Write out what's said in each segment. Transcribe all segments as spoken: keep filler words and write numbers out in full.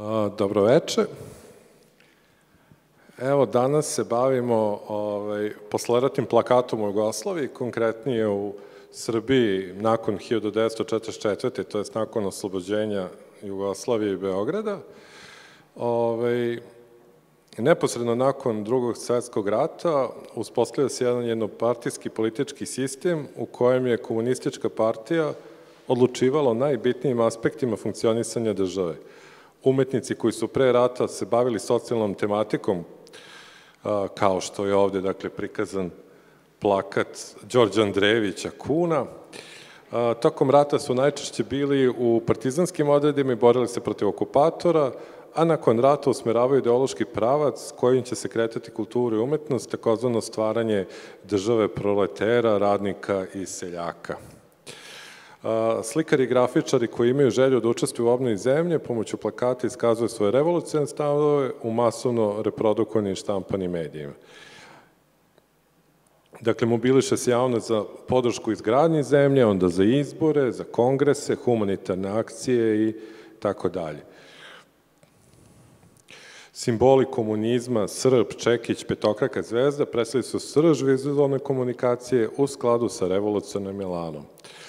Dobro veče. Evo, danas se bavimo ovaj, posleratnim plakatom u Jugoslaviji, konkretnije u Srbiji nakon hiljadu devetsto četrdeset četvrte. to je nakon oslobođenja Jugoslavije i Beograda. Ovaj, neposredno nakon drugog svetskog rata uspostavio se jedan jednopartijski politički sistem u kojem je komunistička partija odlučivala o najbitnijim aspektima funkcionisanja države. Umetnici koji su pre rata se bavili socijalnom tematikom, kao što je ovde dakle, prikazan plakat Đorđa Andrejevića Kuna, tokom rata su najčešće bili u partizanskim odredima i borili se protiv okupatora, a nakon rata usmeravaju ideološki pravac kojim će se kretati kultura i umetnost, takozvano stvaranje države proletera, radnika i seljaka. Slikari i grafičari koji imaju želju da učestvuju u obnovi zemlje pomoću plakata iskazuju svoje revolucionarne stavove u masovno reprodukovanim štampanim medijima. Dakle, mobiliše se javno za podršku izgradnji zemlje, onda za izbore, za kongrese, humanitarne akcije i tako dalje. Simboli komunizma, Srb, Čekić, petokraka zvezda predstavljaju su srž vizualne komunikacije u skladu sa revolucionarnim elanom.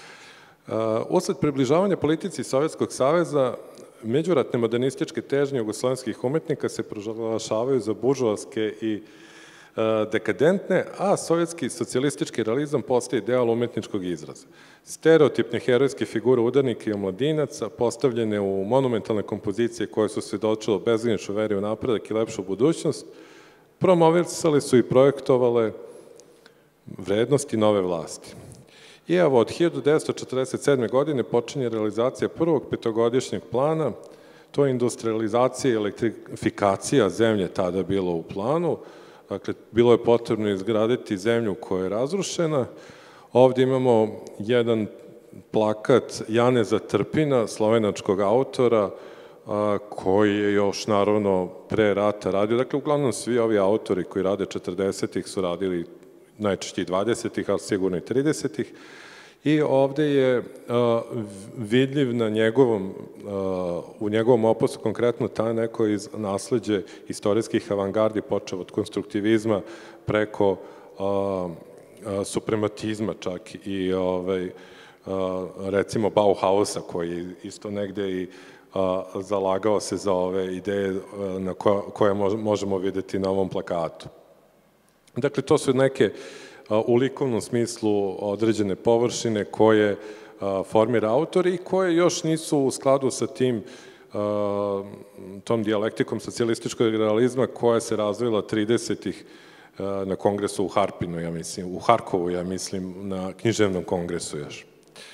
Usled približavanja politici Sovjetskog saveza, međuratne modernističke težnje jugoslovenskih umetnika se proglašavaju za buržoaske i dekadentne, a sovjetski socijalistički realizam postaje ideal umetničkog izraza. Stereotipne herojske figure udarnika i omladinaca, postavljene u monumentalne kompozicije koje su svedočile bezgraničnu veri u napredak i lepšu budućnost, promovisali su i projektovale vrednosti nove vlasti. I evo, od hiljadu devetsto četrdeset sedme. godine počinje realizacija prvog petogodišnjeg plana, to je industrializacija i elektrifikacija zemlje tada bilo u planu. Dakle, bilo je potrebno izgraditi zemlju koja je razrušena. Ovde imamo jedan plakat Janeza Trpina, slovenačkog autora, koji je još naravno pre rata radio. Dakle, uglavnom svi ovi autori koji rade četrdesetih su radili najčešće i dvadesetih, ali sigurno i tridesetih. I ovde je vidljiv na njegovom, u njegovom opusu konkretno ta neko iz nasleđe istorijskih avangardi, počeo od konstruktivizma preko suprematizma čak i recimo Bauhausa koji isto negde i zalagao se za ove ideje koje možemo videti na ovom plakatu. Dakle, to su neke u likovnom smislu određene površine koje formira autor i koje još nisu u skladu sa tim tom dijalektikom socijalističkog realizma koja se razvila tridesetih na kongresu u Harpinu, ja mislim, u Harkovu, ja mislim, na književnom kongresu još.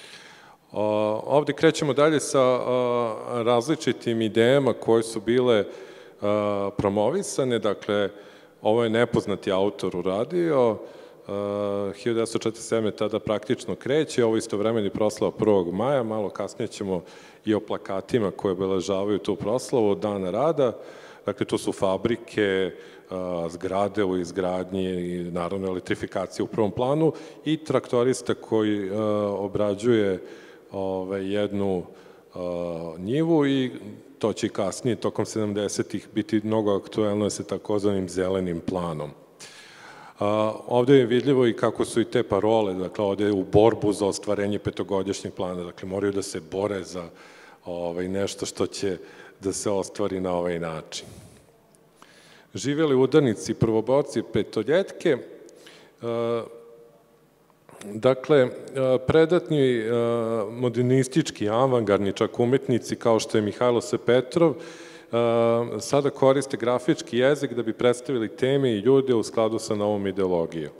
Ovde krećemo dalje sa različitim idejama koje su bile promovisane, dakle, ovo je nepoznati autor uradio, hiljadu devetsto četrdeset sedme. tada praktično kreće, ovo istovremeni proslava prvog maja, malo kasnije ćemo i o plakatima koje obeležavaju tu proslavu od Dana rada, dakle to su fabrike, zgrade u izgradnji i naravno elektrifikacija u prvom planu i traktorista koji obrađuje jednu njivu i to će kasnije, tokom sedamdesetih, biti mnogo aktuelno sa takozvanim zelenim planom. Ovde je vidljivo i kako su i te parole, dakle, ovde je u borbu za ostvarenje petogodišnjeg plana, dakle, moraju da se bore za nešto što će da se ostvari na ovaj način. Živeli udarnici, prvoborci, petoljetke, dakle, predatni modernistički, avangardni čak umetnici kao što je Mihajlo S. Petrov, sada koriste grafički jezik da bi predstavili teme i ljude u skladu sa novom ideologijom.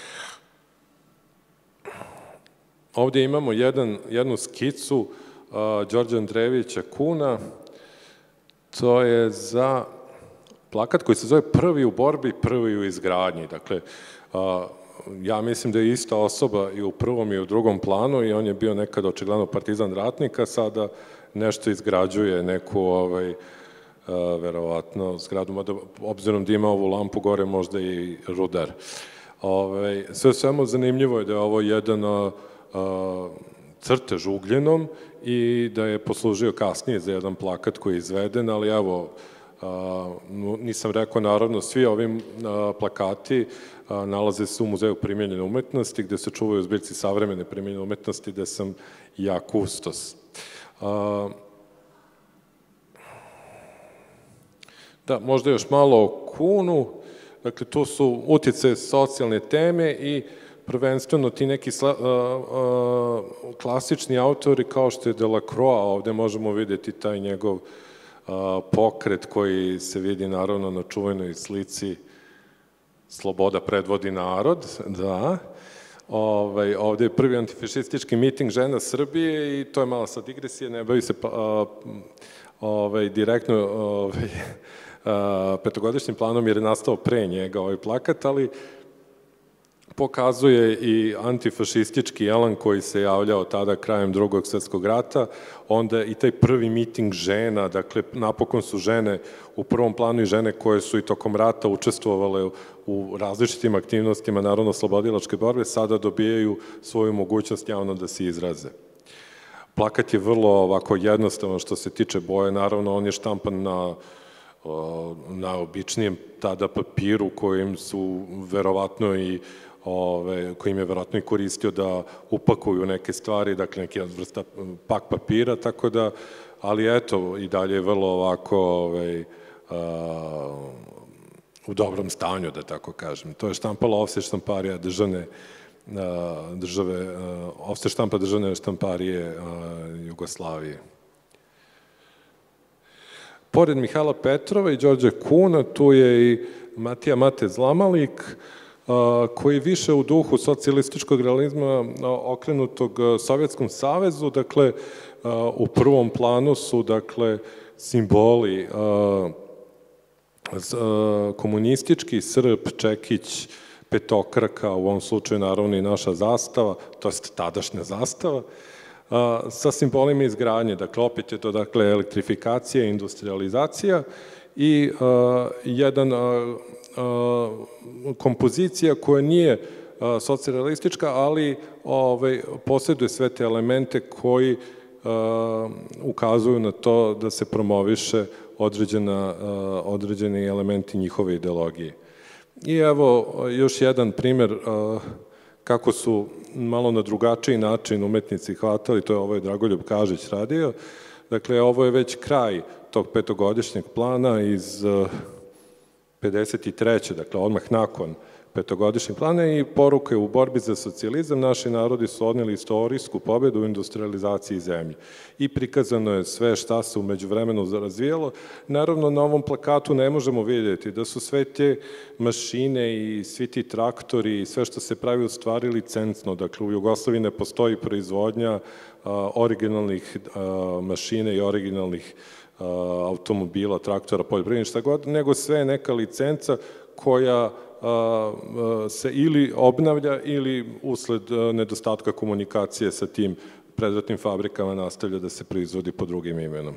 Ovde imamo jednu skicu Đorđa Andrejevića Kuna, to je za plakat koji se zove Prvi u borbi, prvi u izgradnji. Dakle, ja mislim da je ista osoba i u prvom i u drugom planu i on je bio nekad očigledno partizan ratnika, sada nešto izgrađuje, neku, verovatno, zgradu, mada obzirom da ima ovu lampu gore, možda i rudar. Sve svemo zanimljivo je da je ovo jedan crtež ugljenom i da je poslužio kasnije za jedan plakat koji je izveden, ali evo, nisam rekao, naravno, svi ovim plakati nalaze se u Muzeju primenjene umetnosti, gde se čuvaju zbirci savremene primenjene umetnosti, gde sam ja kustos. Da, možda još malo o Kuhnu. Dakle, tu su utjecaje socijalne teme i prvenstveno ti neki klasični autori kao što je Delacroix, ovde možemo vidjeti taj njegov pokret koji se vidi naravno na čuvenoj slici Sloboda predvodi narod, da. Ovde je prvi antifašistički miting žena Srbije i to je malo sad digresije, ne bavi se direktno petogodišnjim planom jer je nastao pre njega ovaj plakat, ali pokazuje i antifašistički elan koji se javljao tada krajem Drugog svetskog rata, onda i taj prvi miting žena, dakle napokon su žene u prvom planu i žene koje su i tokom rata učestvovale u različitim aktivnostima narodno-slobodilačke borbe, sada dobijaju svoju mogućnost javno da se izraze. Plakat je vrlo ovako jednostavan što se tiče boje, naravno on je štampan na na običnijem tada papiru kojim su verovatno i kojim je verovatno i koristio da upakuju neke stvari, dakle neki vrsta pak papira, tako da, ali eto, i dalje je vrlo ovako u dobrom stanju, da tako kažem. To je štampala ofset štamparija državne države, ofset štampa državne štamparije Jugoslavije. Pored Mihajla Petrova i Đorđa Kuhna, tu je i Matija Mate Zlamalik, koji više u duhu socijalističkog realizma okrenutog Sovjetskom savezu, dakle, u prvom planu su, dakle, simboli komunistički, srp, čekić, petokraka, u ovom slučaju naravno i naša zastava, to je tadašnja zastava, sa simbolima izgradnje, dakle, opet je to, dakle, elektrifikacija, industrializacija i jedan kompozicija koja nije socijalistička, ali posjeduje sve te elemente koji ukazuju na to da se promoviše određeni elementi njihove ideologije. I evo još jedan primer kako su malo na drugačiji način umetnici hvatali, to je ovo je Dragoljub Kažić radio. Dakle, ovo je već kraj tog petogodišnjeg plana iz pedeset treće. dakle, odmah nakon petogodišnjeg plana i poruke u borbi za socijalizam naši narodi su odneli istorijsku pobedu u industrializaciji zemlje. I prikazano je sve šta se umeđu vremenu razvijalo. Naravno, na ovom plakatu ne možemo vidjeti da su sve te mašine i svi ti traktori i sve što se pravi u stvari licencno. Dakle, u Jugoslaviji ne postoji proizvodnja originalnih mašina i originalnih automobila, traktora, poljoprivrednih, šta god, nego sve je neka licenca koja se ili obnavlja ili usled nedostatka komunikacije sa tim predratnim fabrikama nastavlja da se proizvodi pod drugim imenom.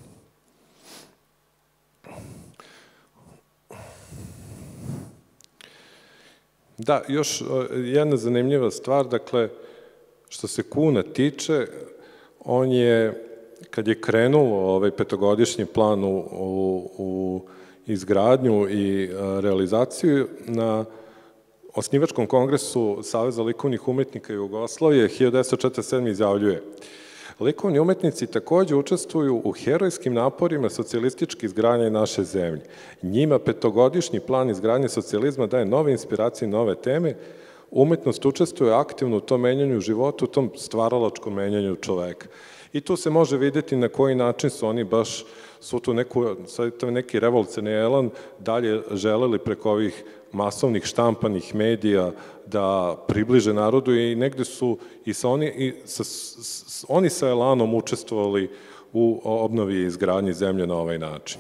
Da, još jedna zanimljiva stvar, dakle, što se Kuhna tiče, on je, kad je krenuo ovaj petogodišnji plan u izgradnju i realizaciju, na osnivačkom kongresu Saveza likovnih umetnika Jugoslavije hiljadu devetsto četrdeset sedme. izjavljuje: likovni umetnici takođe učestvuju u herojskim naporima socijalističke izgradnje naše zemlje. Njima petogodišnji plan izgradnje socijalizma daje nove inspiracije i nove teme. Umetnost učestvuje aktivno u tom menjanju života, u tom stvaralačkom menjanju čoveka. I tu se može vidjeti na koji način su oni baš, su tu neki revolucionarni elan dalje želeli preko ovih masovnih štampanih medija da približe narodu i negde su i oni sa elanom učestvovali u obnovi i izgradnji zemlje na ovaj način.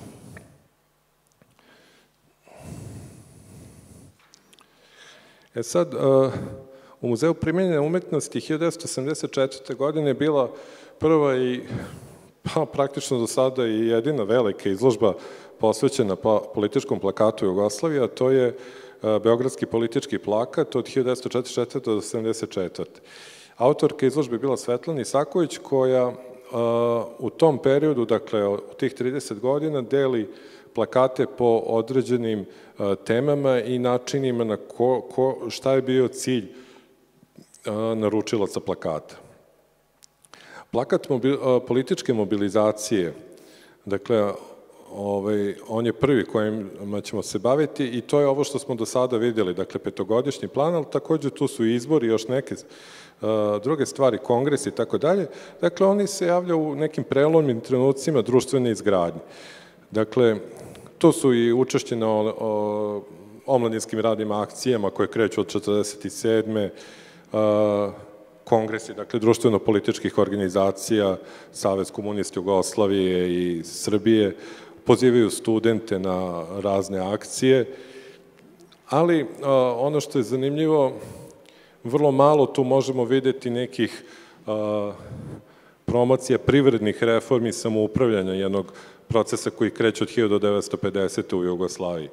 E sad, u Muzeju primenjene umetnosti hiljadu devetsto sedamdeset četvrte. godine je bila prva i praktično do sada i jedina velika izložba posvećena političkom plakatu Jugoslavije, a to je Beogradski politički plakat od hiljadu devetsto četrdeset četvrte. do sedamdeset četvrte. Autorka izložbe je bila Svetlana Isaković, koja u tom periodu, dakle u tih trideset godina, deli plakate po određenim temama i načinima na ko, ko, šta je bio cilj naručilaca plakata. Plakat mobil, političke mobilizacije, dakle, ovaj, on je prvi kojima ćemo se baviti i to je ovo što smo do sada vidjeli, dakle, petogodišnji plan, ali takođe tu su izbori i još neke druge stvari, kongres i tako dalje. Dakle, oni se javljaju u nekim prelomnim trenucima društvene izgradnje. Dakle, to su i učešće na omladinskim radnim akcijama koje kreću od četrdeset sedme kongresi, dakle, društveno-političkih organizacija, Savez komunista Jugoslavije i Srbije, pozivaju studente na razne akcije, ali ono što je zanimljivo, vrlo malo tu možemo videti nekih promocija privrednih reformi samoupravljanja jednog procesa koji kreće od hiljadu devetsto pedesete u Jugoslaviji.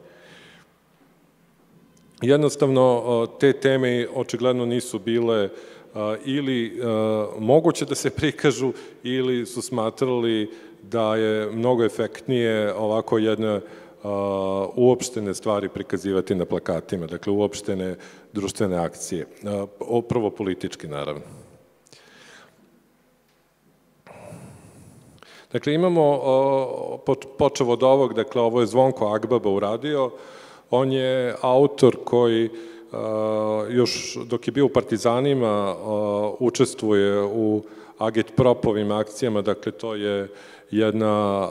Jednostavno, te teme očigledno nisu bile ili moguće da se prikažu ili su smatrali da je mnogo efektnije ovako jedne uopštene stvari prikazivati na plakatima, dakle uopštene društvene akcije, upravo politički naravno. Dakle, imamo, počev od ovog, dakle ovo je Zvonko Agbaba uradio, on je autor koji još dok je bio u Partizanima učestvuje u agitpropovim akcijama, dakle to je jedna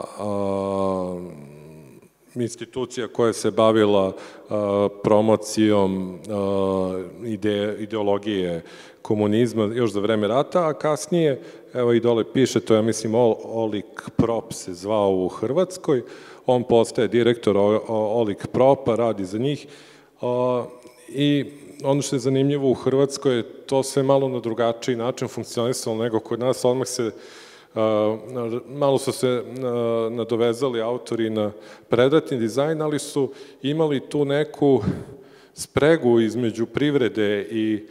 institucija koja se bavila promocijom ideologije komunizma još za vreme rata, a kasnije, evo i dole piše, to ja mislim Olik Prop se zvao u Hrvatskoj, on postaje direktor Olik Propa, radi za njih i ono što je zanimljivo u Hrvatskoj je to sve malo na drugačiji način funkcionisalo nego kod nas, odmah se malo su se nadovezali autori na predratni dizajn, ali su imali tu neku spregu između privrede i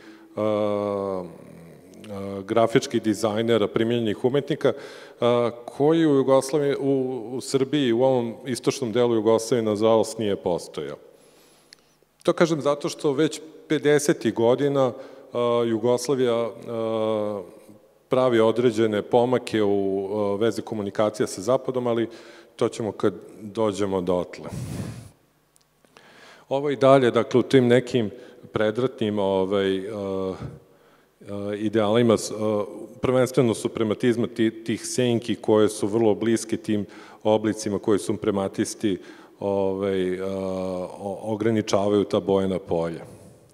grafičkih dizajnera, primjenjenih umetnika, koji u Jugoslaviji, u Srbiji, u ovom istočnom delu Jugoslavije, nažalost, nije postojao. To kažem zato što već pedesetih godina Jugoslavija pravi određene pomake u vezi komunikacija sa Zapadom, ali to ćemo kad dođemo dotle. Ovo i dalje, dakle, u tim nekim predratnim idealima, prvenstveno suprematizma tih senki koje su vrlo bliske tim oblicima koji su suprematisti ograničavaju ta bojna polja.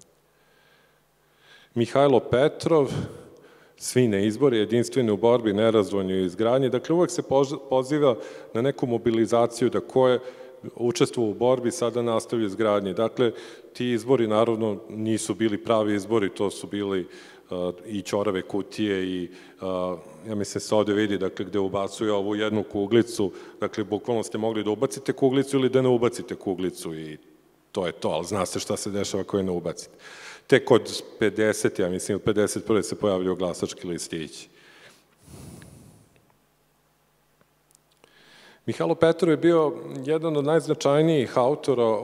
Mihajlo Petrov, svi na izbori, jedinstveni u borbi, nerazdvojni u izgradnji, dakle uvek se poziva na neku mobilizaciju da ko je učestvovao u borbi sada nastavio izgradnji. Dakle, ti izbori naravno nisu bili pravi izbori, to su bili i ćorave kutije i ja mislim se ovde vidi, dakle, gde ubacuju ovu jednu kuglicu, dakle, bukvalno ste mogli da ubacite kuglicu ili da ne ubacite kuglicu i to je to, ali zna se šta se dešava ako je ne ubacite. Tek od pedeset, ja mislim, od pedeset prve se pojavljaju glasački listići. Mihajlo Petrov je bio jedan od najznačajnijih autora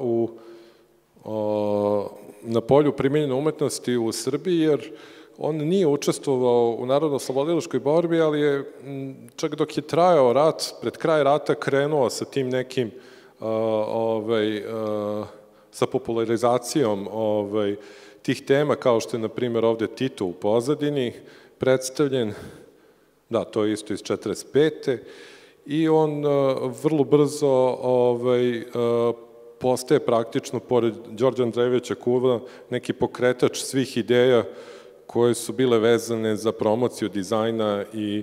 na polju primjenjene umetnosti u Srbiji, jer on nije učestvovao u narodno-oslobodilačkoj borbi, ali je, čak dok je trajao rat, pred kraj rata krenuo sa tim nekim, sa popularizacijom tih tema, kao što je, na primjer, ovde Tito u pozadini predstavljen, da, to je isto iz četrdeset pete i on vrlo brzo postaje praktično, pored Đorđa Andrejevića Kula, neki pokretač svih ideja koje su bile vezane za promociju dizajna i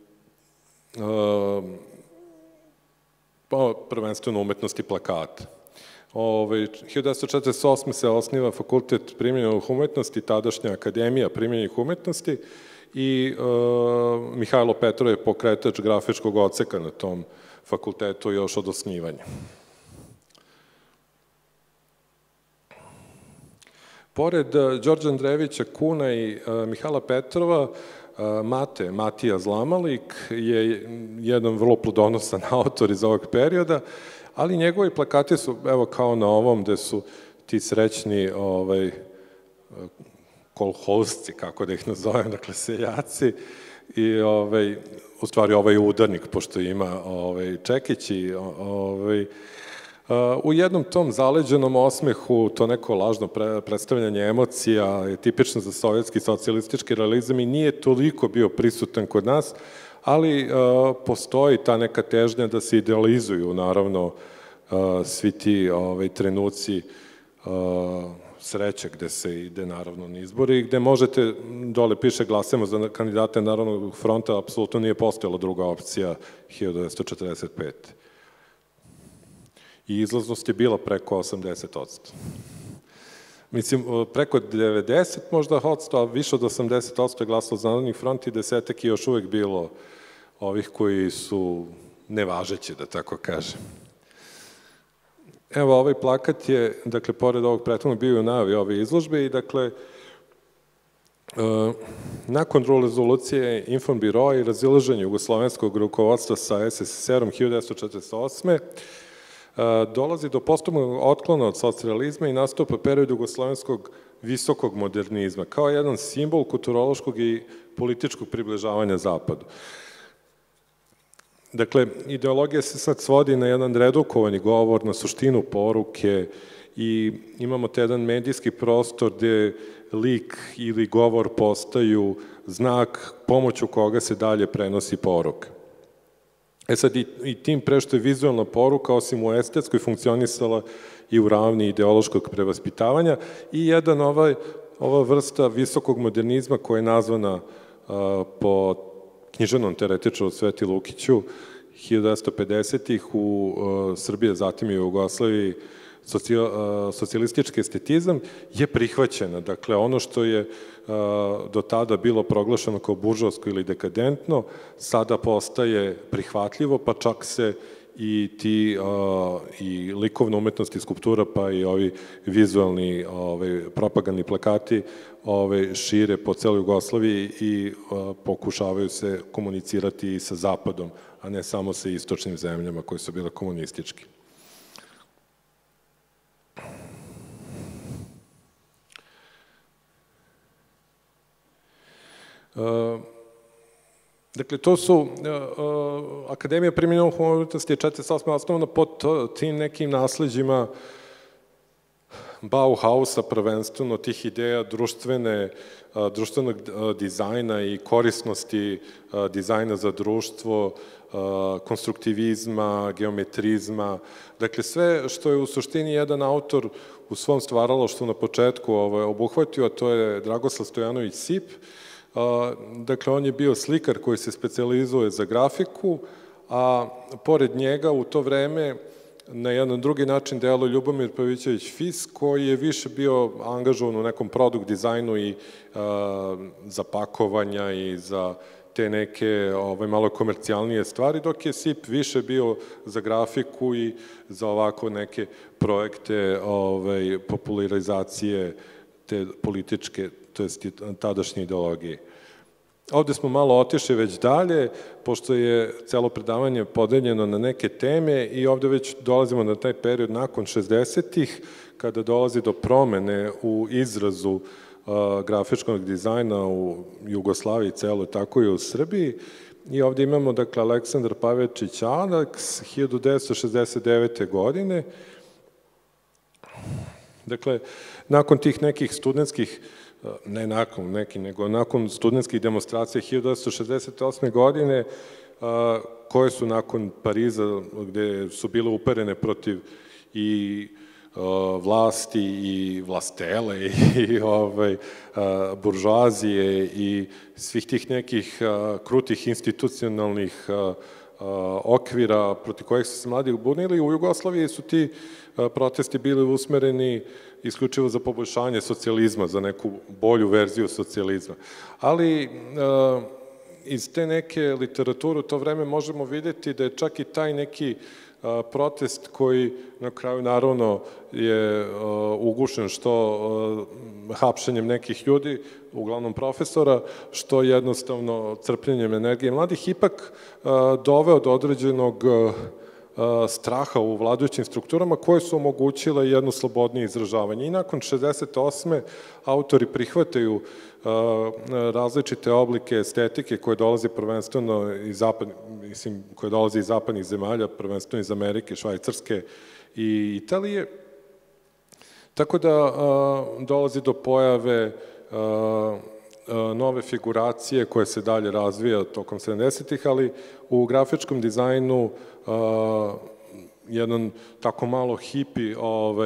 prvenstveno umetnosti plakata. hiljadu devetsto četrdeset osme se osniva Fakultet primjenjenih umetnosti, tadašnja Akademija primjenjenih umetnosti i Mihajlo Petrov je pokretač grafičkog odseka na tom fakultetu još od osnivanja. Pored Đorđa Andrejevića Kuna i Mihala Petrova, Mate, Matija Zlamalik je jedan vrlo plodonosan autor iz ovog perioda, ali njegovi plakati su, evo kao na ovom, gde su ti srećni kolhozci, kako da ih nazovem, dakle seljaci, i u stvari ovaj udarnik, pošto ima čekić i u jednom tom zaleđenom osmehu, to neko lažno predstavljanje emocija je tipično za sovjetski socijalistički realizam i nije toliko bio prisutan kod nas, ali postoji ta neka težnja da se idealizuju, naravno, svi ti trenuci sreće gde se ide, naravno, na izbori i gde možete, dole piše glasamo za kandidate Narodnog fronta, apsolutno nije postojala druga opcija hiljadu devetsto četrdeset pete. I izlaznost je bila preko osamdeset odsto. Mislim, preko devedeset možda odsto, a više od osamdeset odsto je glasalo za Narodni front i desetak je još uvek bilo ovih koji su nevažeći, da tako kažem. Evo, ovaj plakat je, dakle, pored ovog prethodnog bio u najavi ove izložbe i, dakle, nakon rezolucije Infobiroa i razilaženja jugoslovenskog rukovodstva sa es es es erom hiljadu devetsto četrdeset osme dolazi do postupnog otklona od socijalizma i nastupa period jugoslovenskog visokog modernizma, kao jedan simbol kulturološkog i političkog približavanja Zapadu. Dakle, ideologija se sad svodi na jedan redukovani govor, na suštinu poruke i imamo te jedan medijski prostor gde lik ili govor postaju znak pomoću koga se dalje prenosi poruka. E sad, i tim pre što je vizualna poruka, osim u estetskoj, funkcionisala i u ravni ideološkog prevaspitavanja i jedan ova vrsta visokog modernizma koja je nazvana po književnom teoretičaru Sveti Lukiću hiljadu devetsto pedesetih u Srbiji, zatim i u Jugoslaviji, socijalistički estetizam je prihvaćena. Dakle, ono što je do tada bilo proglašeno kao buržovsko ili dekadentno, sada postaje prihvatljivo, pa čak se i ti i likovna umetnost i skulptura, pa i ovi vizualni propagandni plakati šire po celoj Jugoslaviji i pokušavaju se komunicirati i sa Zapadom, a ne samo sa istočnim zemljama koje su bile komunistički. Dakle, to su, Akademija primenjenog umetnosti je četrdeset osme osnovana pod tim nekim nasleđima Bauhausa, prvenstveno tih ideja društvene, društvenog dizajna i korisnosti dizajna za društvo, konstruktivizma, geometrizma, dakle sve što je u suštini jedan autor u svom stvaralaštvu na početku obuhvatio, a to je Dragoslav Stojanović Sip. Dakle, on je bio slikar koji se specijalizuje za grafiku, a pored njega u to vreme na jedan drugi način deluje Ljubomir Pavićević Fis, koji je više bio angažovan u nekom produkt dizajnu i za pakovanja i za te neke malo komercijalnije stvari, dok je Sip više bio za grafiku i za ovako neke projekte popularizacije te političke, to je tadašnje ideologije. Ovde smo malo otišli već dalje, pošto je celo predavanje podeljeno na neke teme i ovde već dolazimo na taj period nakon šezdesetih, kada dolazi do promene u izrazu grafičkog dizajna u Jugoslaviji celo, tako i u Srbiji. I ovde imamo, dakle, Aleksandar Pavečić Aleks, hiljadu devetsto šezdeset devete. godine. Dakle, nakon tih nekih studentskih, ne nakon nekih, nego nakon studentskih demonstracija hiljadu devetsto šezdeset osme. godine, koje su nakon Pariza, gde su bile uperene protiv i vlasti i vlastele i buržoazije i svih tih nekih krutih institucionalnih okvira protiv kojih su se mladi bunili. U Jugoslaviji su ti protesti bili usmereni isključivo za poboljšanje socijalizma, za neku bolju verziju socijalizma. Ali iz te neke literature u to vreme možemo videti da je čak i taj neki protest koji na kraju naravno je ugušen što hapšenjem nekih ljudi, uglavnom profesora, što jednostavno crpljenjem energije mladih, ipak doveo do određenog straha u vladajućim strukturama koje su omogućile jedno slobodnije izražavanje. I nakon šezdeset osme autori prihvataju različite oblike estetike koje dolaze prvenstveno iz zapadnih, mislim, koje dolaze iz zapadnih zemalja, prvenstveno iz Amerike, Švajcarske i Italije. Tako da dolazi do pojave nove figuracije koje se dalje razvija tokom sedamdesetih, ali u grafičkom dizajnu jedan tako malo hipi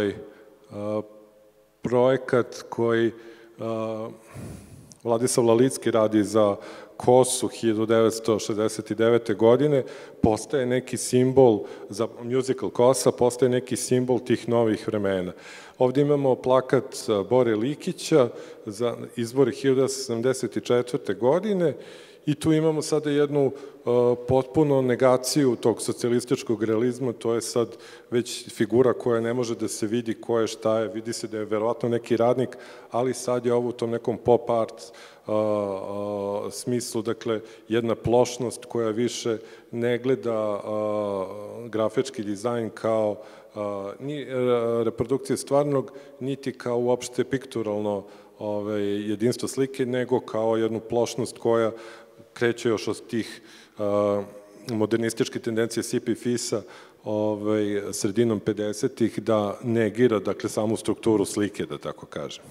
projekat koji Vladislav Lalicki radi za Kosu hiljadu devetsto šezdeset devete. godine, postaje neki simbol za musical Kosa, postaje neki simbol tih novih vremena. Ovde imamo plakat Bore Likića za izbore hiljadu devetsto sedamdeset četvrte. godine i tu imamo sada jednu potpuno negaciju tog socijalističkog realizma, to je sad već figura koja ne može da se vidi ko je, šta je, vidi se da je verovatno neki radnik, ali sad je ovo u tom nekom pop art smislu, dakle, jedna plošnost koja više ne gleda grafički dizajn kao ni reprodukcije stvarnog, niti kao uopšte pikturalno jedinstvo slike, nego kao jednu plošnost koja kreće još od tih modernističke tendencije Sipa i Fisa sredinom pedesetih da negira, dakle, samu strukturu slike, da tako kažem.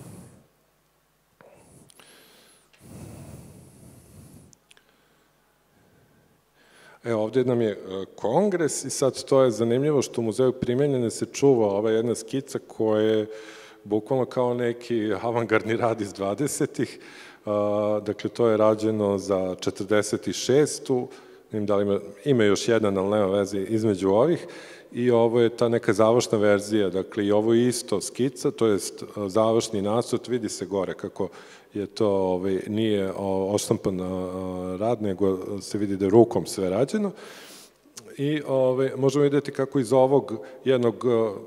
Evo, ovde nam je kongres i sad to je zanimljivo što u muzeju Primenjene se čuva ova jedna skica koja je bukvalno kao neki avangardni rad iz dvadesetih. Dakle, to je rađeno za četrdeset šestu. Ima još jedan, ali nema veze između ovih. I ovo je ta neka završna verzija. Dakle, i ovo je isto skica, to je završni nacrt. Vidi se gore kako je to, nije oštampan rad, nego se vidi da je rukom sve rađeno. I možemo vidjeti kako iz ovog jednog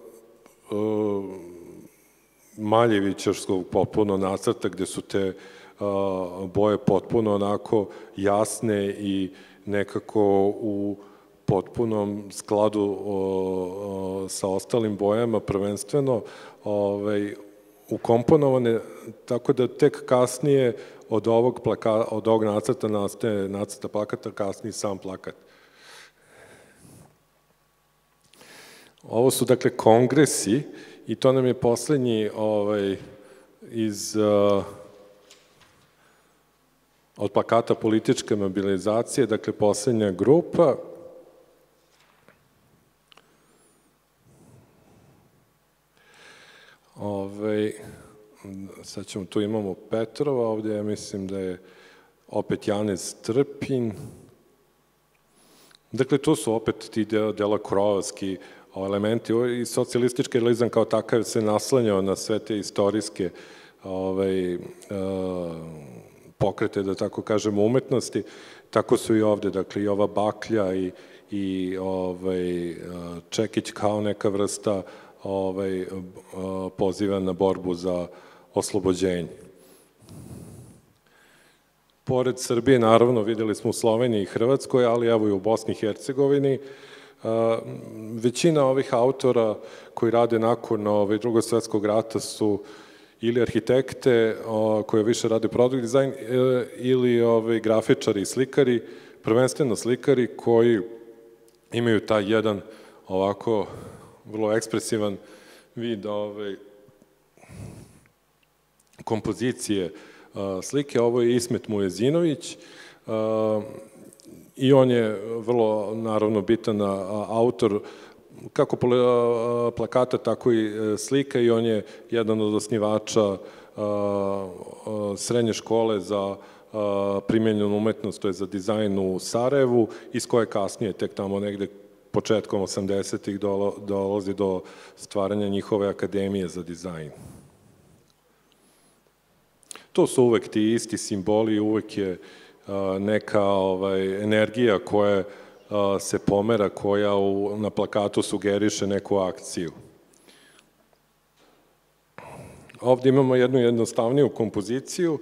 Maljevićevskog potpuno nacrta, gde su te boje potpuno onako jasne i nekako u potpunom skladu sa ostalim bojama, prvenstveno ukomponovane, tako da tek kasnije od ovog nacrta nastaje nacrta plakata, kasnije sam plakat. Ovo su, dakle, kongresi i to nam je poslednji iz od plakata političke mobilizacije, dakle, poslednja grupa. Sad ćemo, tu imamo Petrova, ovde ja mislim da je opet Janez Trpin. Dakle, tu su opet ti delakroavski elementi i socijalistički realizam kao takav se naslanjao na sve te istorijske pokrete, da tako kažemo, umetnosti. Tako su i ovde, dakle, i ova baklja i čekić kao neka vrsta poziva na borbu za oslobođenje. Pored Srbije, naravno, videli smo u Sloveniji i Hrvatskoj, ali evo i u Bosni i Hercegovini, većina ovih autora koji rade nakon Drugog svetskog rata su ili arhitekte koji više rade produkt dizajn ili grafičari i slikari, prvenstveno slikari koji imaju taj jedan ovako vrlo ekspresivan vid kompozicije slike. Ovo je Ismet Mujezinović i on je vrlo, naravno, bitan autor kako plakata, tako i slika i on je jedan od osnivača srednje škole za primenjenu umetnost, to je za dizajn u Sarajevu, iz koje kasnije, tek tamo negde početkom osamdesetih dolazi do stvaranja njihove akademije za dizajn. To su uvek ti isti simboli, uvek je neka energija koja se pomera, koja na plakatu sugeriše neku akciju. Ovde imamo jednu jednostavniju kompoziciju,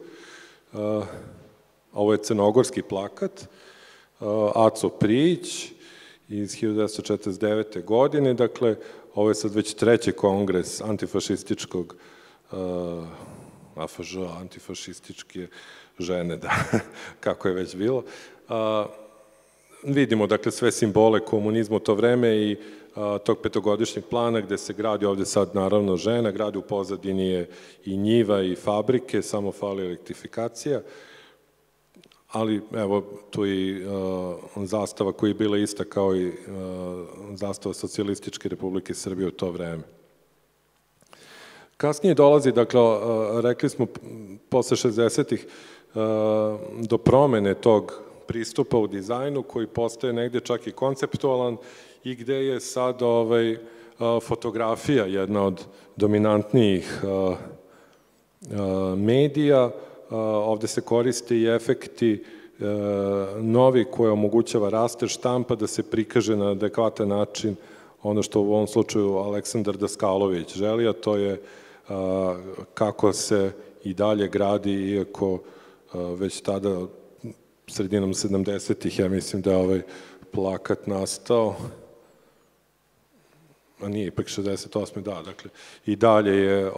ovo je crnogorski plakat, Aco Prijić iz hiljadu devetsto četrdeset devete. godine, dakle, ovo je sad već treći kongres antifašističkog, A F Ž, antifašističke žene, da, kako je već bilo. Vidimo, dakle, sve simbole komunizma u to vreme i tog petogodišnjeg plana gde se gradi, ovde sad naravno žena, gradi u pozadini je i njiva i fabrike, samo fali elektrifikacija, ali evo tu i zastava koja je bila ista kao i zastava Socijalističke Republike Srbije u to vreme. Kasnije dolazi, dakle, rekli smo, posle šezdesetih do promene tog pristupa u dizajnu koji postaje negde čak i konceptualan i gde je sad fotografija jedna od dominantnijih medija. Ovde se koriste i efekti novi koje omogućava raster štampa da se prikaže na adekvatan način ono što u ovom slučaju Aleksandar Daskalović želi, a to je kako se i dalje gradi, iako već tada sredinom sedamdesetih, ja mislim da je ovaj plakat nastao, a nije, ipak šezdeset osme. da, dakle, i dalje je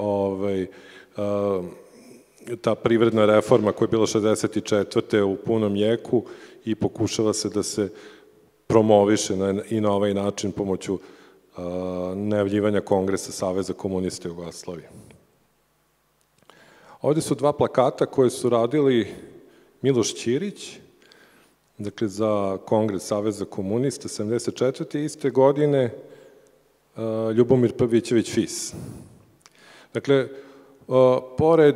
ta privredna reforma koja je bila šezdeset četvrte u punom jeku i pokušava se da se promoviše i na ovaj način pomoću najavljivanja Kongresa Saveza komunista Jugoslavije. Ovde su dva plakata koje su radili Miloš Ćirić, dakle za Kongres Saveza komunista sedamdeset četvrte iste godine, Ljubomir Pavićević Fis. Dakle, pored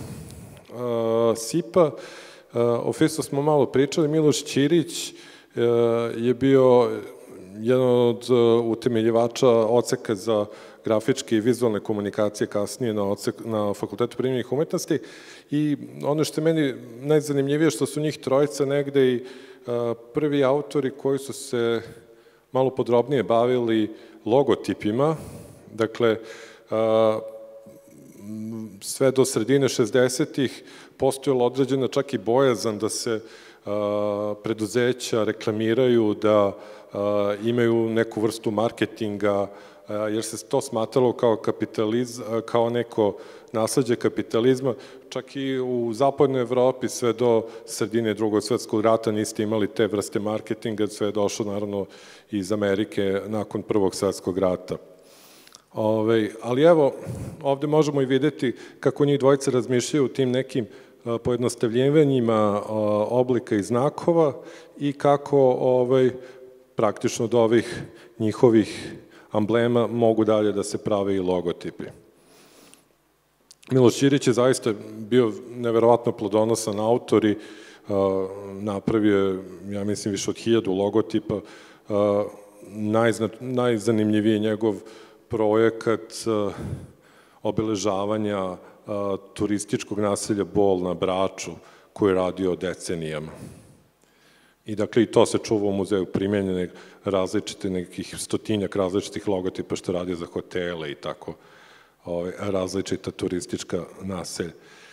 S I P-a, o Fisu smo malo pričali, Miloš Ćirić je bio jedan od utemeljivača odseka za grafičke i vizualne komunikacije kasnije na Fakultetu primenjenih umetnosti i ono što je meni najzanimljivije što su njih trojica negde i prvi autori koji su se malo podrobnije bavili logotipima, dakle, sve do sredine šezdesetih postojala određena čak i bojazan da se preduzeća reklamiraju, da imaju neku vrstu marketinga, jer se to smatralo kao neko nasleđe kapitalizma. Čak i u zapadnoj Evropi sve do sredine Drugog svetskog rata niste imali te vrste marketinga, sve je došlo naravno iz Amerike nakon Prvog svetskog rata. Ali evo, ovde možemo i videti kako njih dvojice razmišljaju u tim nekim pojednostavljivanjima oblika i znakova i kako praktično od ovih njihovih amblema mogu dalje da se prave i logotipi. Miloš Ćirić je zaista bio neverovatno plodonosan autor i napravio, ja mislim, više od hiljadu logotipa. Najzanimljiviji njegov projekat obeležavanja turističkog naselja Bol na Braču, koji je radio decenijama. I dakle, i to se čuva u muzeju, primenjene različite nekih stotinjak različitih logotipa što radi za hotele i tako različita turistička naselja.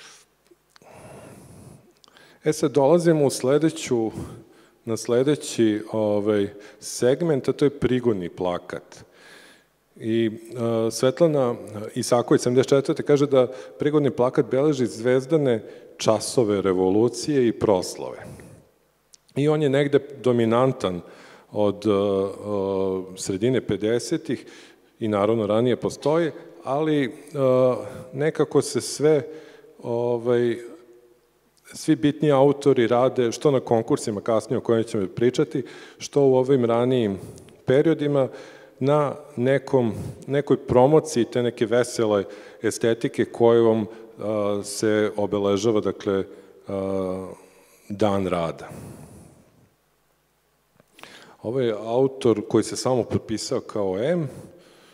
E sad, dolazimo u sledeću, na sledeći segment, a to je prigodni plakat. I Svetlana Isaković, sedamdeset četvrte kaže da prigodni plakat beleži zvezdane časove revolucije i proslave. I on je negde dominantan od sredine pedesetih i naravno ranije postoji, ali nekako se sve, svi bitni autori rade, što na konkursima kasnije o kojima ćemo pričati, što u ovim ranijim periodima, na nekoj promociji te neke vesele estetike kojom se obeležava, dakle, dan rada. Ovo je autor koji se samo potpisao kao M,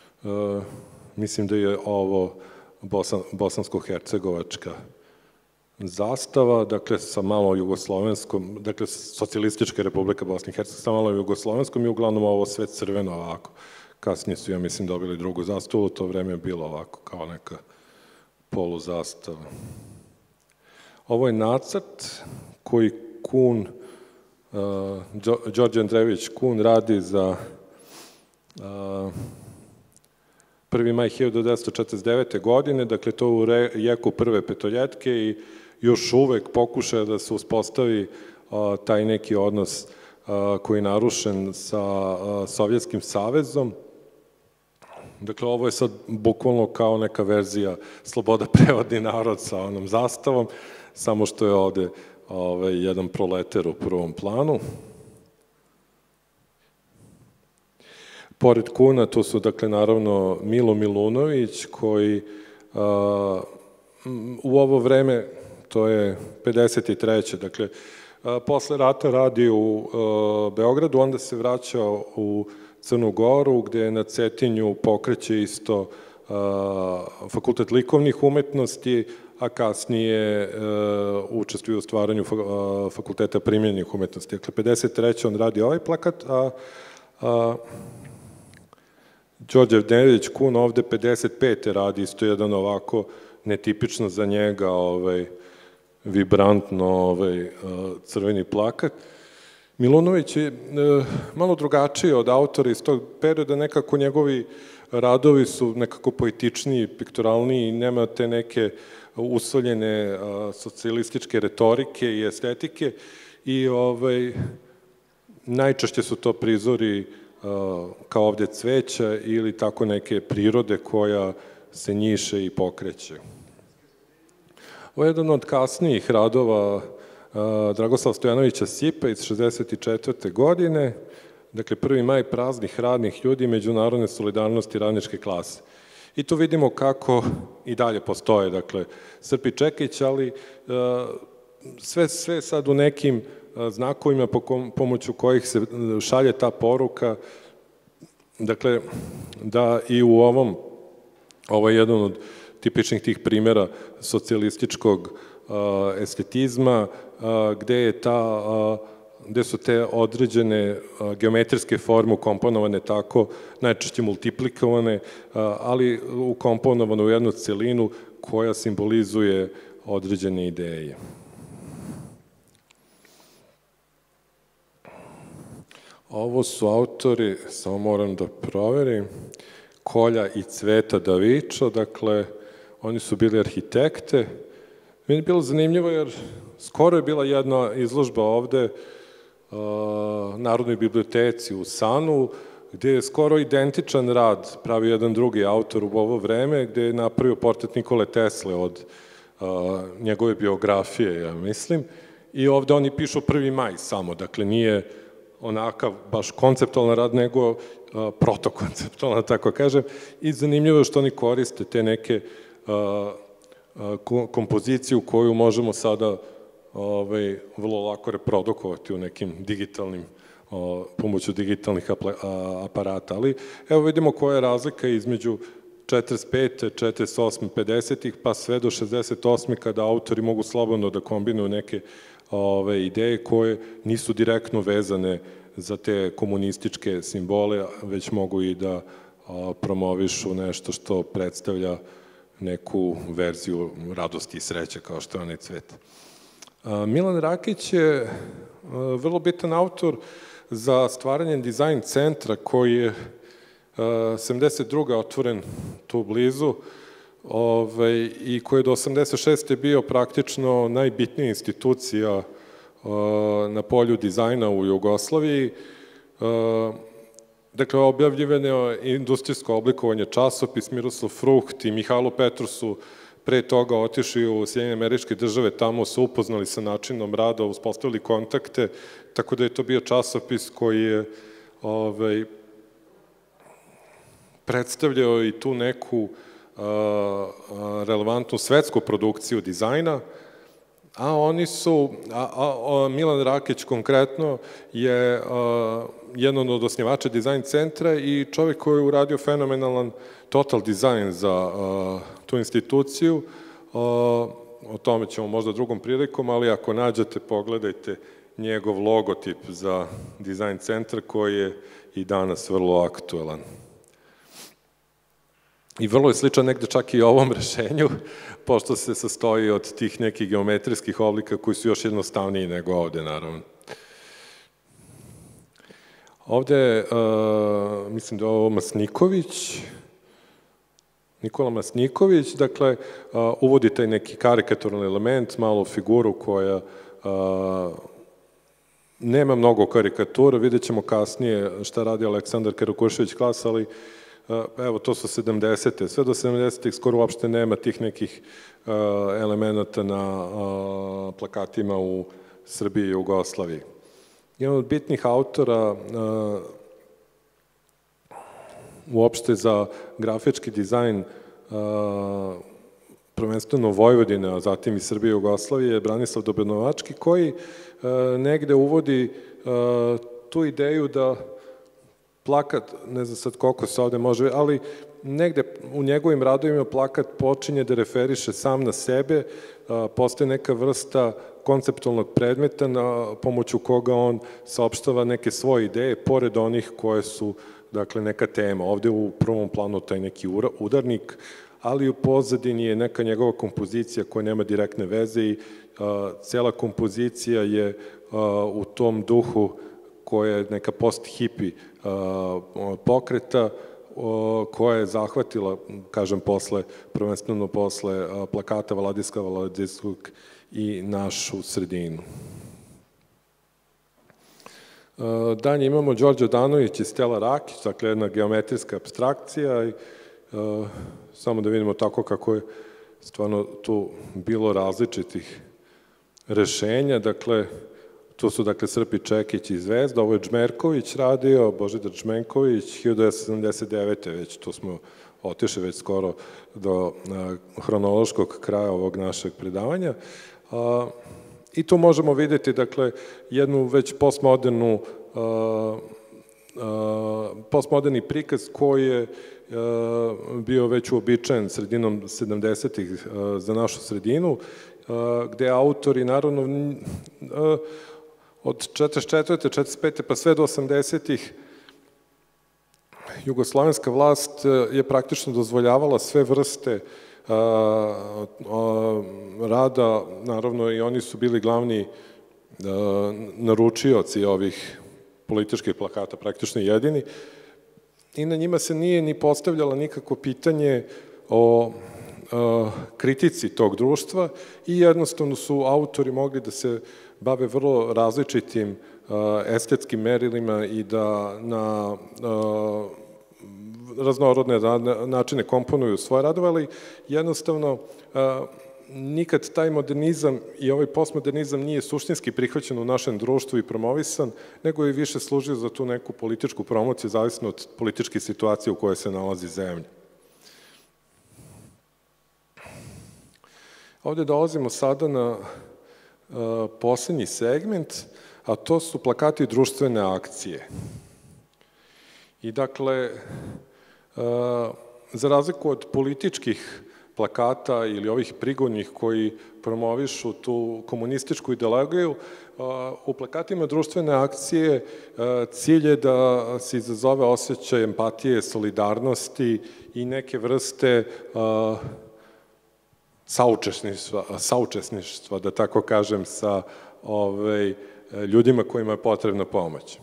mislim da je ovo bosansko-hercegovačka zastava, dakle sa malo jugoslovenskom, dakle Socijalistička republika Bosne i Hercegovine sa malo jugoslovenskom i uglavnom ovo sve crveno ovako. Kasnije su, ja mislim, dobili drugu zastavu, u to vreme je bilo ovako, kao neka poluzastava. Ovo je nacrt koji Kun, Đorđe Andrejević Kun radi za prvi maj hiljadu devetsto četrdeset devete. godine, dakle to u jeku prve petoljetke i još uvek pokušaja da se uspostavi taj neki odnos koji je narušen sa Sovjetskim savezom. Dakle, ovo je sad bukvalno kao neka verzija Sloboda prevodi narod sa onom zastavom, samo što je ovde jedan proleter u prvom planu. Pored Kuna, to su, dakle, naravno, Milo Milunović, koji u ovo vreme, to je pedeset treće. dakle, posle rata radi u Beogradu, onda se vraća u Crnu Goru, gde na Cetinju pokreće isto Fakultet likovnih umetnosti, a kasnije učestvuje u stvaranju Fakulteta primjenjenih umetnosti. Dakle, pedeset treće on radi ovaj plakat, a Đorđe Andrejević Kun ovde pedeset pete radi isto jedan ovako netipično za njega vibrantno crveni plakat. Milunović je malo drugačiji od autora iz tog perioda, nekako njegovi radovi su nekako poetičniji, piktoralniji i nema te neke usoljene socijalističke retorike i estetike i najčešće su to prizori kao ovde cveća ili tako neke prirode koja se njiše i pokreće. Ovo je jedan od kasnijih radova Dragoslava Stojanovića Sipa iz šezdeset četvrte. godine, dakle prvi maj praznih radnih ljudi i međunarodne solidarnosti radničke klase. I tu vidimo kako i dalje postoje, dakle, Srp i Čekić, ali sve sad u nekim znakovima pomoću kojih se šalje ta poruka, dakle, da i u ovom, ovo je jedan od tipičnih tih primjera socijalističkog estetizma, gde je ta, gde su te određene geometrijske forme ukomponovane tako, najčešće multiplikovane, ali ukomponovane u jednu celinu koja simbolizuje određene ideje. Ovo su autori, samo moram da proverim, Kolja i Cveta Davičo, dakle, oni su bili arhitekte. Meni je bilo zanimljivo jer skoro je bila jedna izložba ovde u Narodnoj biblioteci u Sanu, gde je skoro identičan rad pravi jedan drugi autor u ovo vreme, gde je napravio portret Nikole Tesle od njegove biografije, ja mislim, i ovde oni pišu prvi maj samo, dakle nije onakav baš konceptualan rad, nego protokonceptualan, tako kažem, i zanimljivo je što oni koriste te neke kompoziciju koju možemo sada vrlo lako reprodukovati u nekim digitalnim, pomoću digitalnih aparata. Ali evo vidimo koja je razlika između četrdeset pete, četrdeset osme, pedesetih pa sve do šezdeset osme kada autori mogu slobodno da kombinuju neke ideje koje nisu direktno vezane za te komunističke simbole, već mogu i da promovišu nešto što predstavlja neku verziju radosti i sreće, kao što je onaj cvet. Milan Rakić je vrlo bitan autor za stvaranje dizajn centra koji je sedamdeset druge. otvoren tu blizu i koji je do osamdeset šeste. bio praktično najbitnija institucija na polju dizajna u Jugoslaviji. Dakle, objavljivano je industrijsko oblikovanje časopis, Miroslav Fruht i Mihajlo Petru su pre toga otišli u Sjedinjene Američke Države, tamo su upoznali sa načinom rada, uspostavili kontakte, tako da je to bio časopis koji je predstavljao i tu neku relevantnu svetsku produkciju dizajna, a oni su, Milan Rakić konkretno je jedan od osnivača dizajn centra i čovjek koji je uradio fenomenalan total dizajn za tu instituciju. o tome ćemo možda drugom prilikom, ali ako nađete, pogledajte njegov logotip za dizajn centar koji je i danas vrlo aktuelan. I vrlo je sličan negde čak i ovom rešenju, pošto se sastoji od tih nekih geometrijskih oblika koji su još jednostavniji nego ovde, naravno. Ovde, uh, mislim da je ovo Masniković, Nikola Masniković, dakle, uh, uvodi taj neki karikaturni element, malu figuru koja uh, nema mnogo karikatura, vidjet ćemo kasnije šta radi Aleksandar Karakušević-Klas, ali uh, evo, to su sedamdesete. Sve do sedamdesetih skoro uopšte nema tih nekih uh, elemenata na uh, plakatima u Srbiji i Jugoslaviji. Jedan od bitnih autora uh, uopšte za grafički dizajn uh, prvenstveno Vojvodine, a zatim i Srbije i Jugoslavije je Branislav Dobranovački, koji uh, negde uvodi uh, tu ideju da plakat, ne znam sad koliko se ovde može, ali negde u njegovim radovima plakat počinje da referiše sam na sebe, uh, postaje neka vrsta konceptualnog predmeta na pomoću koga on saopštava neke svoje ideje, pored onih koje su, dakle, neka tema. Ovde u prvom planu taj neki udarnik, ali u pozadini je neka njegova kompozicija koja nema direktne veze i uh, cela kompozicija je uh, u tom duhu koja je neka post-hipi uh, pokreta, uh, koja je zahvatila, kažem, posle, prvenstveno posle uh, plakata Vladiska Valadijskog i našu sredinu. Dalje imamo Đorđe Danović i Stela Rakić, dakle jedna geometrijska abstrakcija i samo da vidimo tako kako je stvarno tu bilo različitih rešenja, dakle tu su dakle Srpi Čekić i Zvezda, ovo je Džmerković radio, Božidar Džmenković, hiljadu devetsto sedamdeset devete već, tu smo otišli već skoro do hronološkog kraja ovog našeg predavanja. I tu možemo vidjeti, dakle, jednu već postmodernu, postmoderni prikaz koji je bio već uobičajen sredinom sedamdesetih za našu sredinu, gde autori, naravno, od četrdeset četvrte, četrdeset pete pa sve do osamdesetih jugoslovenska vlast je praktično dozvoljavala sve vrste rada, naravno i oni su bili glavni naručioci ovih političkih plakata, praktično jedini, i na njima se nije ni postavljala nikakvo pitanje o kritici tog društva i jednostavno su autori mogli da se bave vrlo različitim estetskim merilima i da na raznorodne načine komponuju svoje radove, ali jednostavno nikad taj modernizam i ovaj postmodernizam nije suštinski prihvaćen u našem društvu i promovisan, nego je više služio za tu neku političku promociju, zavisno od političke situacije u kojoj se nalazi zemlja. Ovde dolazimo sada na poslednji segment, a to su plakati društvene akcije. I dakle, za razliku od političkih plakata ili ovih prigodnih koji promovišu tu komunističku ideologiju, u plakatima društvene akcije cilj je da se izazove osjećaj empatije, solidarnosti i neke vrste saučesništva, saučesništva, da tako kažem, sa ljudima kojima je potrebna pomoć.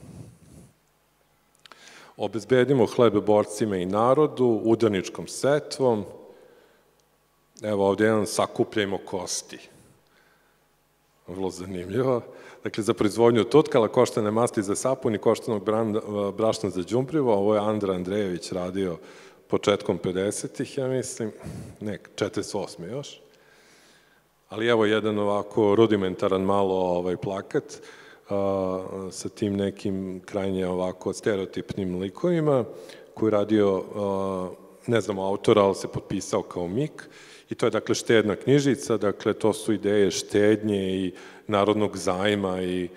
Obezbedimo hleb borcima i narodu, udarničkom setvom. Evo ovdje jedan sakupljajmo kosti. Vrlo zanimljivo. Dakle, za proizvodnju tutkala, koštane masti za sapun i koštanog brašna za đumbrivo. Ovo je Andra Andrejević radio početkom pedesetih, ja mislim. Ne, četrdeset osme još. Ali evo jedan ovako rudimentaran malo ovaj plakat sa tim nekim krajnje ovako stereotipnim likovima, koji je radio, ne znamo autora, ali se potpisao kao Mik. I to je, dakle, štedna knjižica, dakle, to su ideje štednje i narodnog zajma i,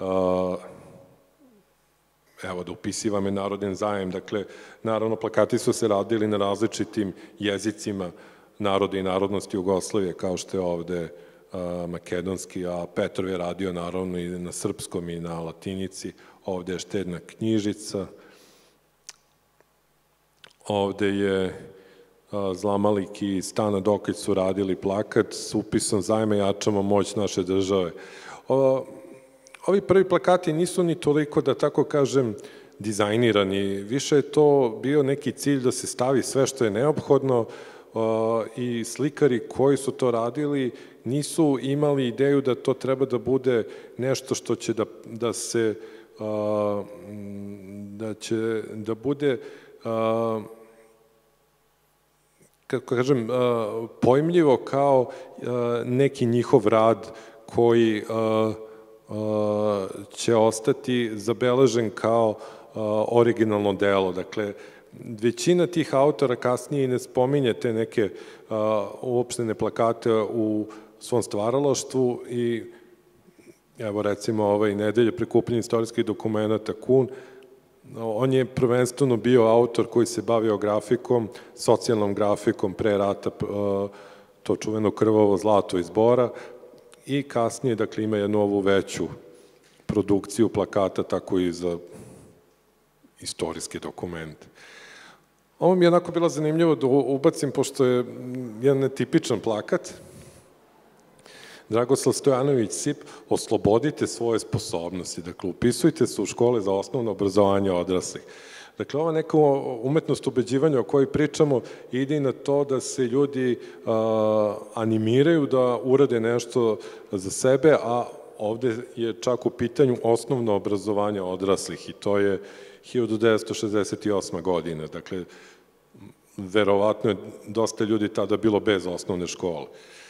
evo, da upisivam je naroden zajem. Dakle, naravno, plakati su se radili na različitim jezicima narode i narodnosti Jugoslavije, kao što je ovde makedonski, a Petrov je radio naravno i na srpskom i na latinici. Ovde je štedna knjižica. Ovde je Zlamalik i Stana Dokić su radili plakat s upisom "Zajme jačamo moć naše države". Ovi prvi plakati nisu ni toliko, da tako kažem, dizajnirani. Više je to bio neki cilj da se stavi sve što je neophodno i slikari koji su to radili nisu imali ideju da to treba da bude nešto što će da se, da će da bude, kako kažem, pojmljivo kao neki njihov rad koji će ostati zabeležen kao originalno delo. Dakle, većina tih autora kasnije ne spominje te neke uopštene plakate u svom stvaralaštvu i evo recimo ovaj Nedelje prikupljanja istorijskih dokumenta Kun, on je prvenstveno bio autor koji se bavio grafikom, socijalnom grafikom pre rata, to čuveno Krvavo zlato iz Bora, i kasnije, dakle, ima jednu ovu veću produkciju plakata, tako i za istorijske dokumente. Ovo mi je onako bilo zanimljivo da ubacim, pošto je jedan netipičan plakat. Dragoslav Stojanović Sip, "Oslobodite svoje sposobnosti". Dakle, upisujte se u škole za osnovno obrazovanje odraslih. Dakle, ova neka umetnost ubeđivanja o kojoj pričamo ide i na to da se ljudi animiraju da urade nešto za sebe, a ovde je čak u pitanju osnovno obrazovanje odraslih i to je hiljadu devetsto šezdeset osma godina. Dakle, verovatno je dosta ljudi tada bilo bez osnovne škole.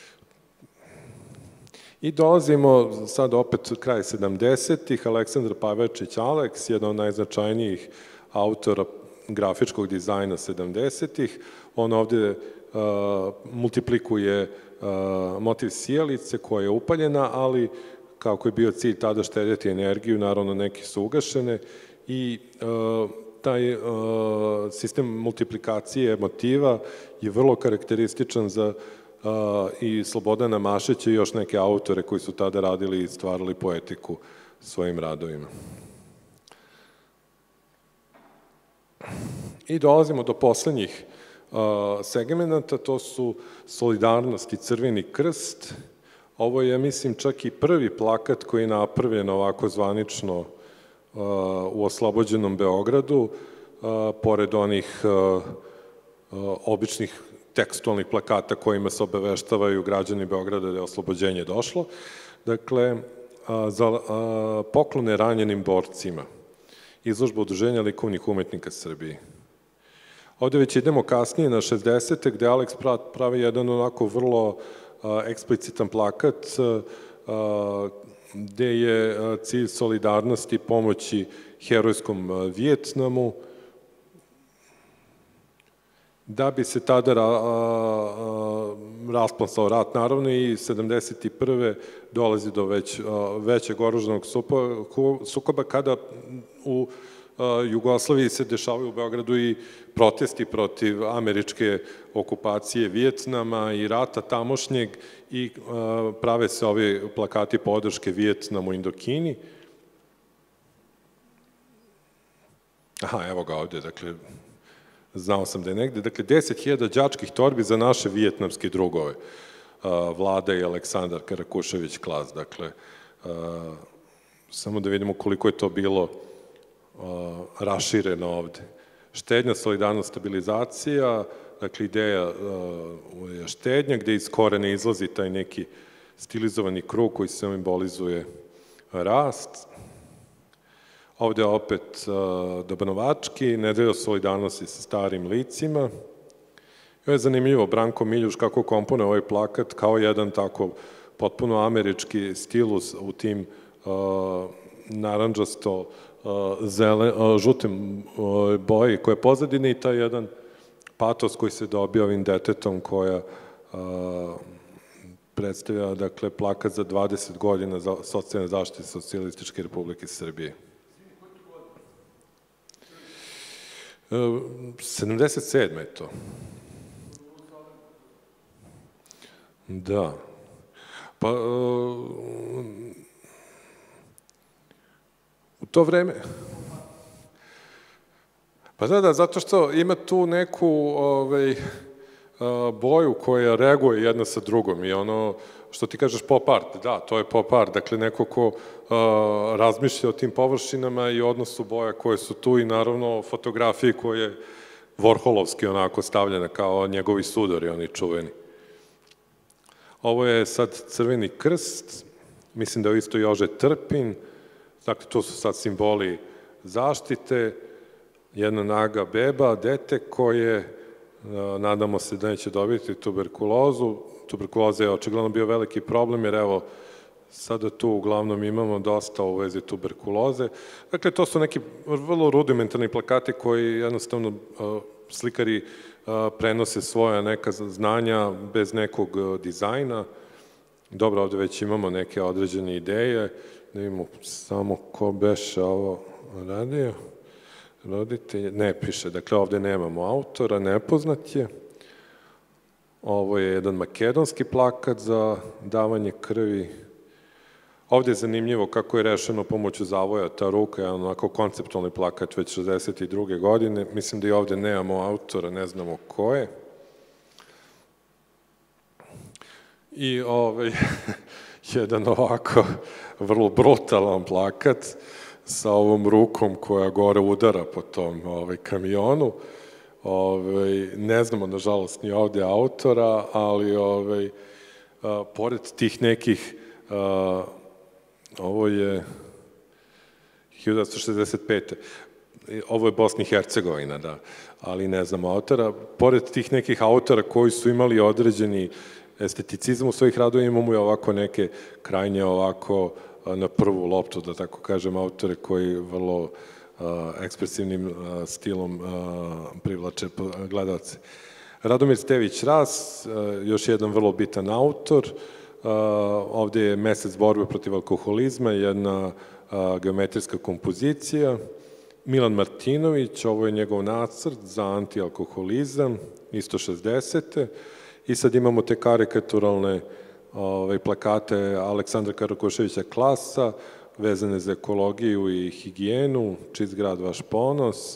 I dolazimo sad opet kraj sedamdesetih, Aleksandar Pavečić Aleks, jedan od najznačajnijih autora grafičkog dizajna sedamdesetih. On ovde multiplikuje motiv sijalice koja je upaljena, ali kako je bio cilj tada štedjeti energiju, naravno neki su ugašene i taj sistem multiplikacije motiva je vrlo karakterističan za i Slobodana Mašića i još neke autore koji su tada radili i stvarali poetiku svojim radovima. I dolazimo do poslednjih segmenta, to su Solidarnost i Crveni krst. Ovo je, mislim, čak i prvi plakat koji je napravljen ovako zvanično u oslobođenom Beogradu, pored onih običnih tekstualnih plakata kojima se obaveštavaju građani Beograda da je oslobođenje došlo. Dakle, za poklone ranjenim borcima. Izložba Udruženja likovnih umetnika Srbije. Ovde već idemo kasnije na šezdesete, gde Aleks pravi jedan onako vrlo eksplicitan plakat, gde je cilj solidarnosti pomoći herojskom Vijetnamu, da bi se tada rasplamsao rat, naravno, i sedamdeset prve dolazi do većeg oružanog sukoba, kada u Jugoslaviji se dešavaju u Beogradu i protesti protiv američke okupacije Vijetnama i rata tamošnjeg i prave se ovi plakati podrške Vijetnamu i Indokini. Aha, evo ga ovde, dakle, znao sam da je negde, dakle, deset hiljada đačkih torbi za naše vijetnamske drugove, Vlada i Aleksandar Karakušević Klas, dakle, samo da vidimo koliko je to bilo rašireno ovde. Štednja, solidarnost, stabilizacija, dakle, ideja je štednja, gde iz korena izlazi taj neki stilizovani krug koji simbolizuje rast. Ovde opet Dobanovački, Nedelja solidarnosti sa starim licima. Ovo je zanimljivo, Branko Miljuš kako komponuje ovaj plakat, kao jedan tako potpuno američki stilus u tim naranđasto žutem boji koja je pozadina i taj jedan patos koji se dobio ovim detetom koja predstavlja, dakle, plakat za dvadeset godina za socijalne zaštite Socijalističke Republike Srbije. sedamdeset sedme je to. Da. Pa, u to vreme... Pa da, da, zato što ima tu neku boju koja reaguje jedna sa drugom i ono što ti kažeš pop art, da, to je pop art, dakle neko ko razmišlja o tim površinama i odnosu boja koje su tu i naravno fotografiji koje je Vorholovski onako stavljena kao njegovi sudori, oni čuveni. Ovo je sad Crveni krst, mislim da je isto Jože Trpin, dakle to su sad simboli zaštite, jedna naga beba, dete koje, nadamo se da neće dobiti tuberkulozu. Tuberkuloza je očigledno bio veliki problem, jer evo, sada tu uglavnom imamo dosta u vezi tuberkuloze. Dakle, to su neki vrlo rudimentarni plakati koji jednostavno slikari prenose svoja neka znanja bez nekog dizajna. Dobro, ovde već imamo neke određene ideje. Da vidimo samo ko beše ovo radio. Roditelje, ne piše, dakle ovde nemamo autora, nepoznat je. Ovo je jedan makedonski plakat za davanje krvi. Ovde je zanimljivo kako je rešeno pomoću zavoja ta ruka, je onako konceptualni plakat već šezdeset druge godine. Mislim da i ovde nemamo autora, ne znamo ko je. I ovaj, jedan ovako vrlo brutalan plakat sa ovom rukom koja gore udara po tom kamionu. Ne znamo, nažalost, ni ovde autora, ali pored tih nekih, ovo je hiljadu devetsto šezdeset pete. Ovo je Bosna i Hercegovina, da, ali ne znamo autora. Pored tih nekih autora koji su imali određeni esteticizam u svojih radova, imamo i ovako neke krajnje ovako na prvu loptu, da tako kažem, autore koji vrlo ekspresivnim stilom privlače gledalce. Radomir Stević-Ras, još jedan vrlo bitan autor. Ovde je Mesec borbe protiv alkoholizma, jedna geometrijska kompozicija. Milan Martinović, ovo je njegov nacrt za antialkoholizam, isto šezdesete. I sad imamo te karikaturalne plakate Aleksandra Karakuševića Klasa, vezane za ekologiju i higijenu, Čist grad, vaš ponos.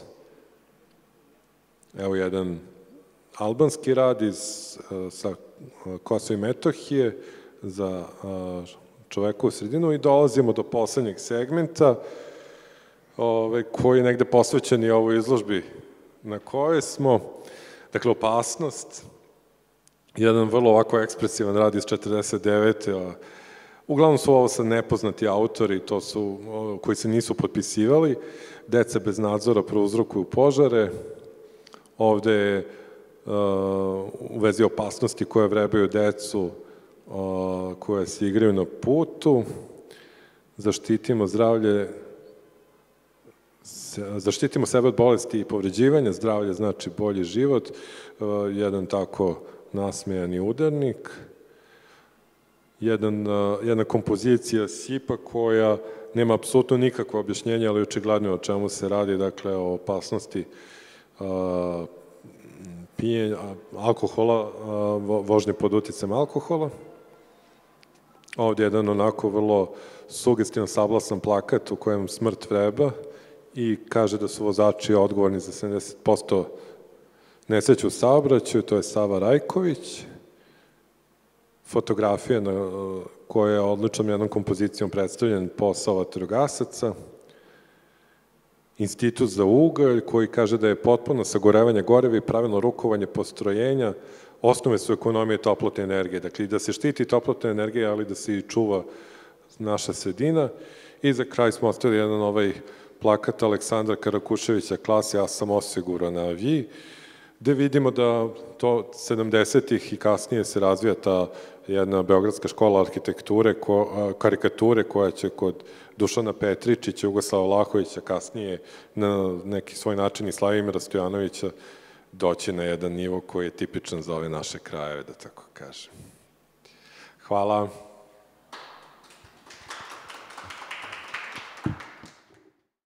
Evo jedan albanski rad sa Kosova i Metohije za čovekovu sredinu i dolazimo do poslednjeg segmenta koji je negde posvećen i ovoj izložbi na kojoj smo. Dakle, opasnost. Jedan vrlo ovako ekspresivan rad iz četrdeset devete. Uglavnom su ovo sad nepoznati autori, to su, koji se nisu potpisivali. Deca bez nadzora prouzrokuju požare. Ovde je u vezi opasnosti koje vrebaju decu koje se igraju na putu. Zaštitimo zdravlje, zaštitimo sebe od bolesti i povređivanja, zdravlje znači bolji život. Jedan tako nasmejani udarnik. Jedna kompozicija Sipa koja nema apsolutno nikakvo objašnjenje, ali očigledno o čemu se radi, dakle o opasnosti pijenja alkohola, vožnje pod uticajem alkohola. Ovde je jedan onako vrlo sugestivan, sablasan plakat u kojem smrt vreba i kaže da su vozači odgovorni za sedamdeset posto nesreća u saobraćaju, to je Sava Rajković. Fotografija koja je odličnom jednom kompozicijom predstavljen posao vatrogasaca. Institut za ugalj koji kaže da je potpuno sagorevanje goriva i pravilno rukovanje postrojenja osnove su ekonomije toplotne energije. Dakle, da se štiti toplotna energija, ali da se i čuva naša sredina. I za kraj smo ostavili jedan ovaj plakat Aleksandra Karakuševića Klasa, ja sam osiguran, a vi, gde vidimo da to sedamdesetih i kasnije se razvija ta jedna beogradska škola arhitekture, karikature koja će kod Dušana Petričića, Jugoslava Vlahovića, kasnije na neki svoj način i Slavimira Stojanovića doći na jedan nivo koji je tipičan za ove naše krajeve, da tako kažem. Hvala.